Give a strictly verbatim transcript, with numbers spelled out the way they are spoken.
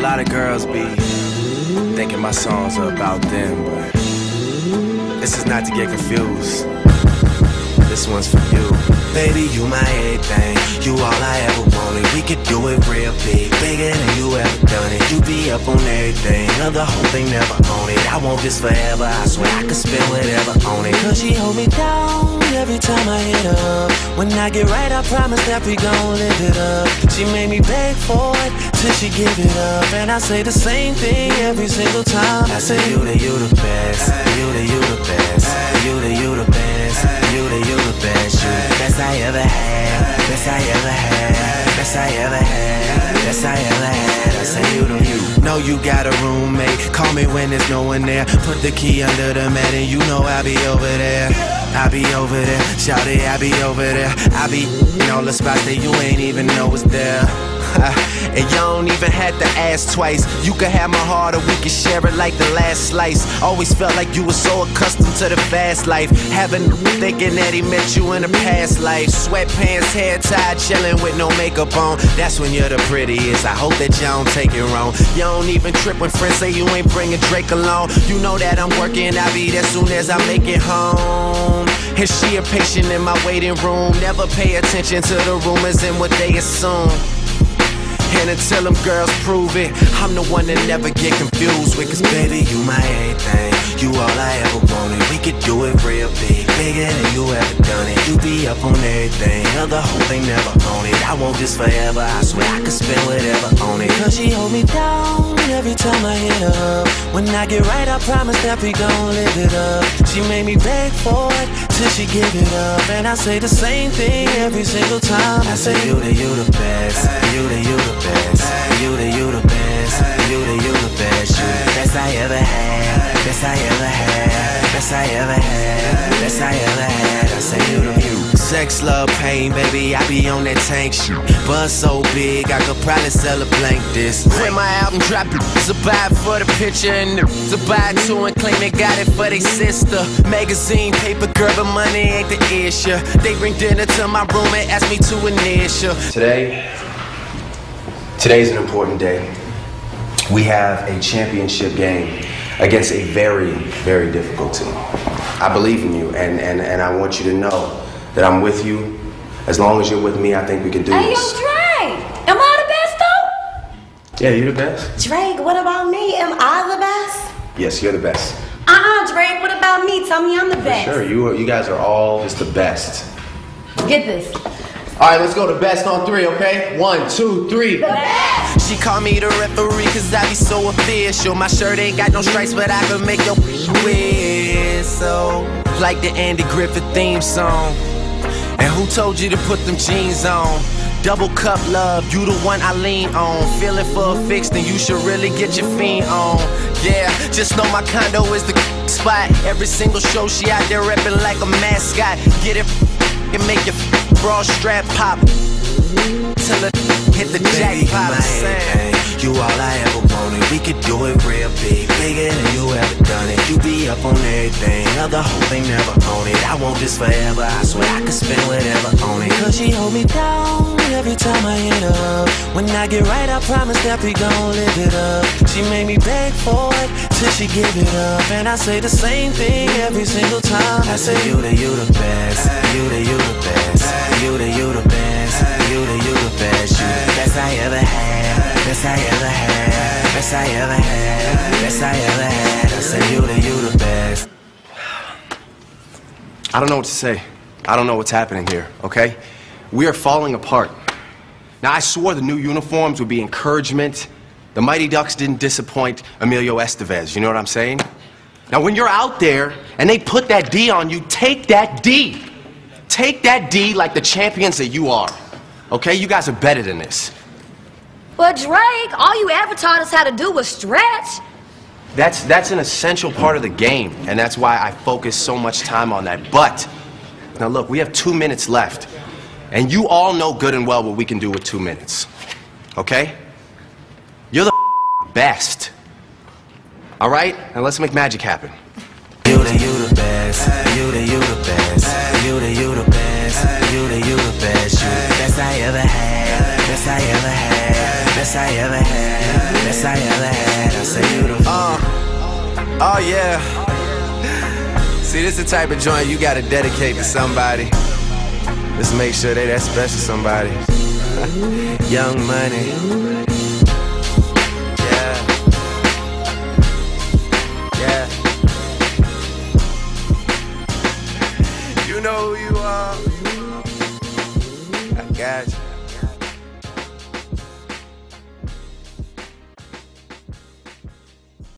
lot of girls be thinking my songs are about them, but this is not to get confused. This one's for you. Baby, you my everything. You all I ever wanted. We could do it real big, bigger than you ever done it. You be up on everything, love the whole thing, never own it. I want this forever, I swear I could spend whatever on it. Cause she hold me down every time I hit her. When I get right, I promise that we gon' live it up. She made me beg for it till she give it up. And I say the same thing every single time. I say you the, you the best. You the, you the best. You the, you the best. You the, you the best. You the best I ever had. Best I ever had. Best I ever had. Best I ever had. I say you the, you. Know you got a roommate. Call me when there's no one there. Put the key under the mat and you know I'll be over there. I be over there, shout it, I be over there. I be in all the spots that you ain't even know was there. And you don't even have to ask twice. You can have my heart or we can share it like the last slice. Always felt like you were so accustomed to the fast life. Having thinking that he met you in a past life. Sweatpants, hair tied, chilling with no makeup on. That's when you're the prettiest. I hope that you don't take it wrong. You don't even trip when friends say you ain't bringing Drake along. You know that I'm working, I'll be there soon as I make it home. And she a patient in my waiting room. Never pay attention to the rumors and what they assume. And until them girls prove it, I'm the one that never get confused with. Cause baby, you my everything. You all I ever wanted. We could do it real big, bigger than you ever done it. You be up on everything, love the whole thing, never own it. I want this forever, I swear I could spend whatever on it. Cause she hold me down every time I hit her. When I get right, I promise that we gon' live it up. She made me beg for it till she give it up. And I say the same thing every single time. I say you the, you the best. You the, you the best. You the, you the best. You the, you the best. You the best I ever had. Best I ever had. Best I ever had. Best I ever had. I say you the, you. Sex, love, pain, baby, I be on that tank shit. Buzz so big, I could probably sell a blank this. When my album drop, it's a buy for the picture and to buy two and claim they got it for they sister. Magazine, paper, girl, but money ain't the issue. They bring dinner to my room and ask me to initial. Today, today's an important day. We have a championship game against a very, very difficult team. I believe in you, and, and, and I want you to know that I'm with you. As long as you're with me, I think we can do hey, this. Hey, yo, Drake! Am I the best, though? Yeah, you're the best. Drake, what about me? Am I the best? Yes, you're the best. Uh-uh, Drake, what about me? Tell me I'm the best. For sure, you, are, you guys are all just the best. Get this. All right, let's go to best on three, okay? One, two, three. The best! She call me the referee cause I be so official. My shirt ain't got no stripes, but I can make your whistle. Like the Andy Griffith theme song. And who told you to put them jeans on? Double cup love, you the one I lean on. Feeling for a fix, then you should really get your fiend on. Yeah, just know my condo is the spot. Every single show she out there reppin' like a mascot. Get it and make your bra strap pop till it hit the jackpot. You all I ever wanted. We could do it real big, bigger than you ever done it. You be up on everything, love the whole thing, never own it. I want this forever, I swear I could spend whatever on it. Cause she hold me down every time I hit her. When I get right, I promise that we gon' live it up. She made me beg for it till she give it up. And I say the same thing every single time. I say you the, you the best. You the, you the best. You the, you the best. You the, you the best. You the best I ever had. Best I ever had. Best I ever had. Best I ever had. I say you the, you the best. I don't know what to say. I don't know what's happening here, okay? We are falling apart. Now, I swore the new uniforms would be encouragement. The Mighty Ducks didn't disappoint Emilio Estevez, you know what I'm saying? Now, when you're out there and they put that D on you, take that D. Take that D like the champions that you are, okay? You guys are better than this. But Drake, all you ever taught us how to do was stretch. That's, that's an essential part of the game, and that's why I focus so much time on that. But, now look, we have two minutes left, and you all know good and well what we can do with two minutes, okay? You're the best, all right? Now let's make magic happen. You the, you the best, you the, you the best, you the, you the best, you the, you the best, you the best I ever had, best I ever had. best I ever had, best I ever had. I say you the uh, oh yeah. See, this the type of joint you gotta dedicate to somebody. Just make sure they that special somebody. Young Money. Yeah. Yeah. You know who you are. I got you.